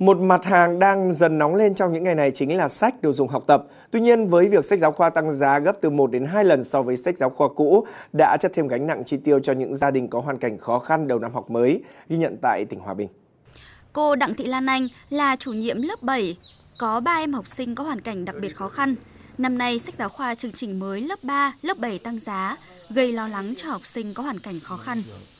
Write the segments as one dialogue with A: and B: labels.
A: Một mặt hàng đang dần nóng lên trong những ngày này chính là sách, đồ dùng học tập. Tuy nhiên, với việc sách giáo khoa tăng giá gấp từ 1 đến 2 lần so với sách giáo khoa cũ đã chất thêm gánh nặng chi tiêu cho những gia đình có hoàn cảnh khó khăn đầu năm học mới, ghi nhận tại tỉnh Hòa Bình.
B: Cô Đặng Thị Lan Anh là chủ nhiệm lớp 7, có 3 em học sinh có hoàn cảnh đặc biệt khó khăn. Năm nay, sách giáo khoa chương trình mới lớp 3, lớp 7 tăng giá, gây lo lắng cho học sinh có hoàn cảnh khó khăn.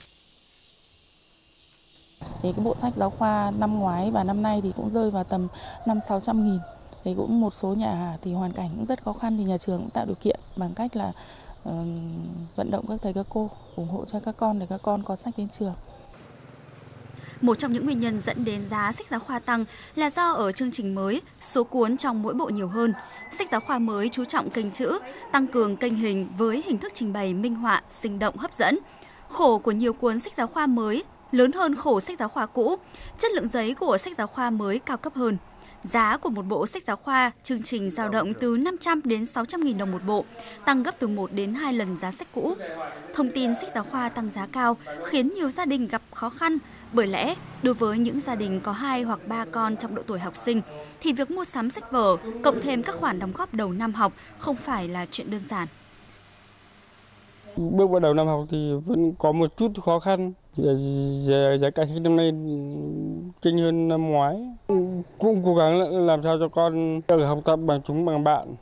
C: Thì cái bộ sách giáo khoa năm ngoái và năm nay thì cũng rơi vào tầm 500-600 nghìn. Thì cũng một số nhà thì hoàn cảnh cũng rất khó khăn thì nhà trường cũng tạo điều kiện bằng cách là vận động các thầy các cô ủng hộ cho các con để các con có sách đến trường.
B: Một trong những nguyên nhân dẫn đến giá sách giáo khoa tăng là do ở chương trình mới, số cuốn trong mỗi bộ nhiều hơn. Sách giáo khoa mới chú trọng kênh chữ, tăng cường kênh hình với hình thức trình bày minh họa, sinh động hấp dẫn. Khổ của nhiều cuốn sách giáo khoa mới lớn hơn khổ sách giáo khoa cũ, chất lượng giấy của sách giáo khoa mới cao cấp hơn. Giá của một bộ sách giáo khoa chương trình dao động từ 500 đến 600 nghìn đồng một bộ, tăng gấp từ 1 đến 2 lần giá sách cũ. Thông tin sách giáo khoa tăng giá cao khiến nhiều gia đình gặp khó khăn, bởi lẽ đối với những gia đình có 2 hoặc 3 con trong độ tuổi học sinh thì việc mua sắm sách vở cộng thêm các khoản đóng góp đầu năm học không phải là chuyện đơn giản.
D: Bước vào đầu năm học thì vẫn có một chút khó khăn. Giá cả sách năm nay chênh hơn năm ngoái. Cũng cố gắng làm sao cho con được học tập bằng bạn.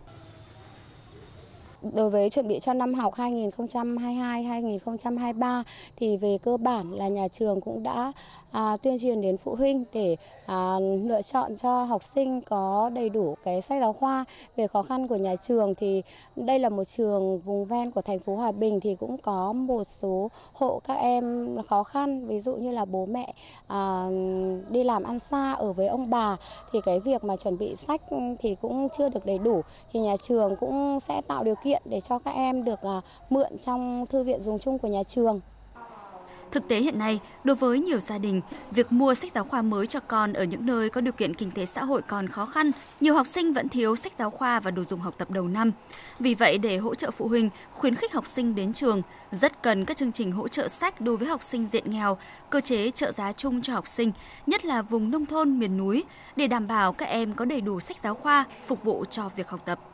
E: Đối với chuẩn bị cho năm học 2022-2023 thì về cơ bản là nhà trường cũng đã tuyên truyền đến phụ huynh để lựa chọn cho học sinh có đầy đủ cái sách giáo khoa. Về khó khăn của nhà trường thì đây là một trường vùng ven của thành phố Hòa Bình thì cũng có một số hộ các em khó khăn, ví dụ như là bố mẹ đi làm ăn xa ở với ông bà thì cái việc mà chuẩn bị sách thì cũng chưa được đầy đủ, thì nhà trường cũng sẽ tạo điều kiện để cho các em được mượn trong thư viện dùng chung của nhà trường.
B: Thực tế hiện nay, đối với nhiều gia đình, việc mua sách giáo khoa mới cho con ở những nơi có điều kiện kinh tế xã hội còn khó khăn, nhiều học sinh vẫn thiếu sách giáo khoa và đồ dùng học tập đầu năm. Vì vậy, để hỗ trợ phụ huynh, khuyến khích học sinh đến trường, rất cần các chương trình hỗ trợ sách đối với học sinh diện nghèo, cơ chế trợ giá chung cho học sinh, nhất là vùng nông thôn, miền núi, để đảm bảo các em có đầy đủ sách giáo khoa phục vụ cho việc học tập.